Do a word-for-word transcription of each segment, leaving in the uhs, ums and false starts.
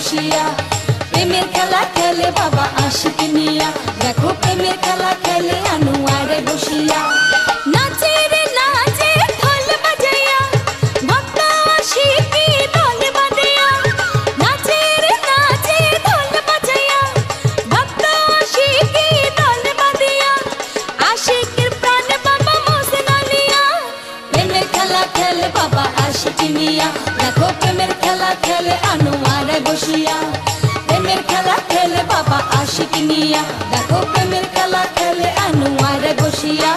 বসিয়া। প্রেমের খেলা খেলে বাবা আশিক নিয়া, দেখো প্রেমের খেলা খেলে আনোয়ারে বসিয়া। নাচে রে নাচে ঢোল বাজাইয়া, ভক্ত আশিকি দল বাঁধিয়া। নাচে রে নাচে ঢোল বাজাইয়া, ভক্ত আশিকি দল বাঁধিয়া। আশিকের প্রাণ বাবা মোহসেন আলিয়া, প্রেমের খেলা খেলে বাবা আশিক নিয়া, দেখো প্রেমের খেলা খেলে আনোয়ারে বসিয়া। প্রেমের খেলা খেলে বাবা আশিক নিয়া, দেখো প্রেমের খেলা খেলে আনোয়ারে বসিয়া।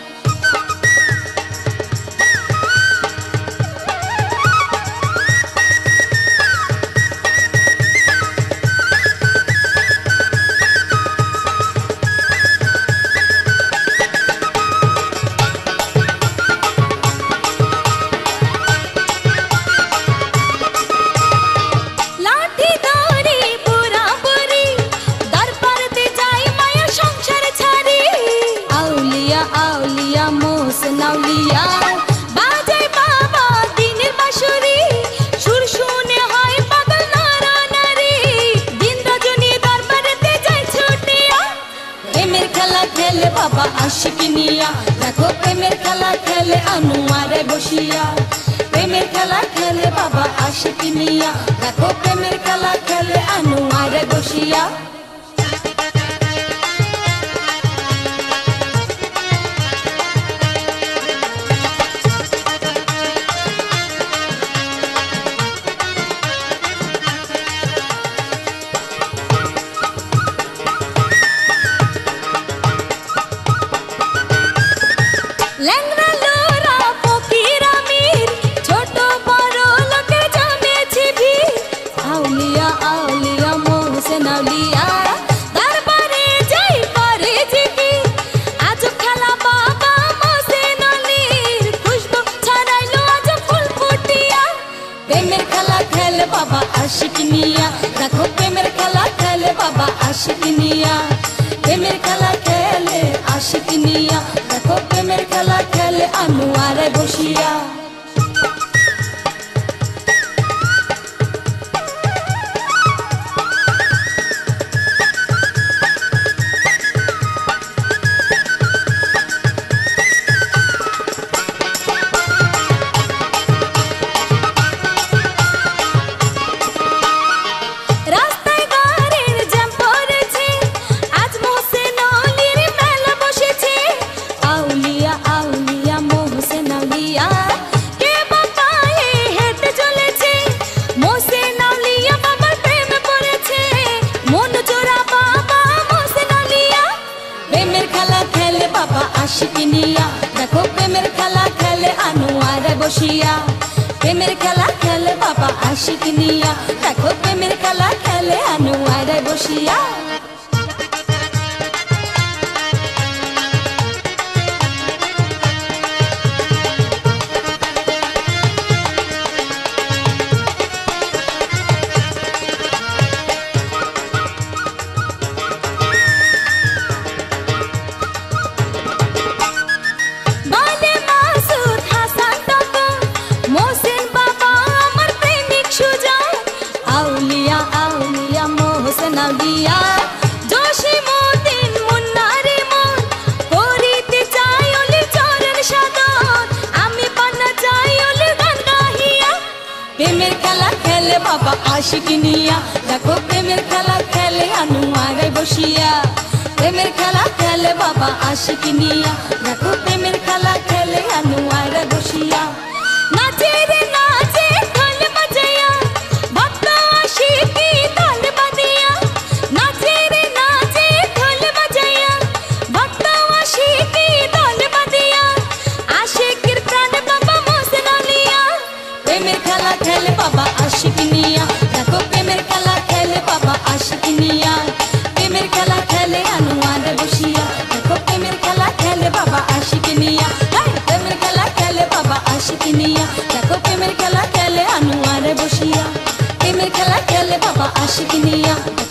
নাউলিয়া বাজাই বাবা দিনের বাঁশরি, সুর শুনে হয় পাগল নারা নারী, দিন রজনী দরবারেতে যায় ছুটিয়া। প্রেমের খেলা খেলে বাবা আশিক নিয়া, দেখো প্রেমের খেলা খেলে আনোয়ারে বসিয়া। প্রেমের খেলা খেলে বাবা আশিক নিয়া, দেখো প্রেমের খেলা খেলে আনোয়ারে বসিয়া। ল্যাংড়া লোরা ফকির আমির, ছোট বড় লোকের জমেছে ভিড়। আউলিয়া আউলিয়া মোহসেন আউলিয়া, দরবারে যাই করে জিকির। আজ খেলা বাবা মোহসেন আলীর, খুশবু ছড়াইলো আজ ফুল ফুটিয়া। প্রেমের খেলা খেলে বাবা আশিক নিয়া, দেখো প্রেমের খেলা খেলে বাবা আশিক নিয়া। প্রেমের খেলা খেলে আশিক নিয়া, দেখো প্রেমের খেলা খেলে আনোয়ারে বসিয়া। আশিক নিয়া, দেখো প্রেমের খেলা খেলে আনোয়ারে বসিয়া। প্রেমের খেলা খেলে বাবা আশিক নিয়া, দেখো প্রেমের খেলা খেলে আনোয়ারে বসিয়া। নাউলিয়া জসিমউদ্দিন মুন্নারে মন, করিতে চাই ওলি চরণ সাধন, আমি পান্না চাই ওলি গান গাহিয়া। প্রেমের খেলা খেলে বাবা আশিক নিয়া, দেখো প্রেমের খেলা খেলে আনোয়ারে বসিয়া। প্রেমের খেলা খেলে বাবা আশিক নিয়া, দেখো প্রেমের খেলা খেলে আনোয়ারে বসিয়া। নাচে রে নাচে ঢোল বাজাইয়া, ভক্ত আশিকি দল বাঁধিয়া। নাচে রে নাচে ঢোল বাজাইয়া, ভক্ত আশিকি দল বাঁধিয়া। আশিকের প্রাণ বাবা মোহসেন আলিয়া, প্রেমের খেলা খেলে বাবা আশিক নিয়া, দেখো প্রেমের খেলা খেলে বাবা আশিক নিয়া। প্রেমের খেলা খেলে আনোয়ারে বসিয়া, দেখো প্রেমের খেলা খেলে বাবা আশিক নিয়া। প্রেমের খেলা খেলে বাবা আশিক নিয়া, দেখো প্রেমের খেলা খেলে আনোয়ারে বসিয়া। প্রেমের খেলা খেলে বাবা আশিক নিয়া।